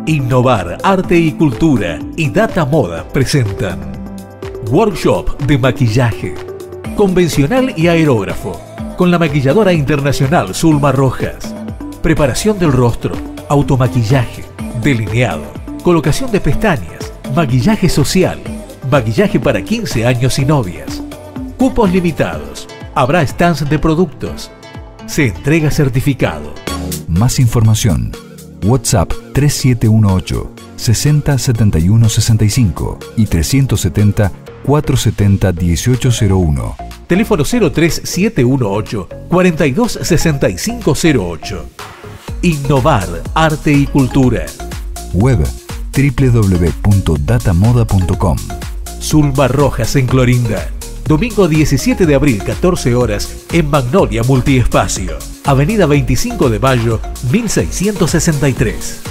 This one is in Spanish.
Innovar Arte y Cultura y Data Moda presentan Workshop de maquillaje, convencional y aerógrafo, con la maquilladora internacional Zulma Rojas. Preparación del rostro, automaquillaje, delineado, colocación de pestañas, maquillaje social, maquillaje para 15 años y novias. Cupos limitados. Habrá stands de productos. Se entrega certificado. Más información. WhatsApp 3718 60 71 65 y 370 470 1801. Teléfono 03718 42 6508. Innovar Arte y Cultura. Web www.datamoda.com. Zulma Rojas en Clorinda. Domingo 17 de abril, 14 horas, en Magnolia Multiespacio. Avenida 25 de Mayo, 1663.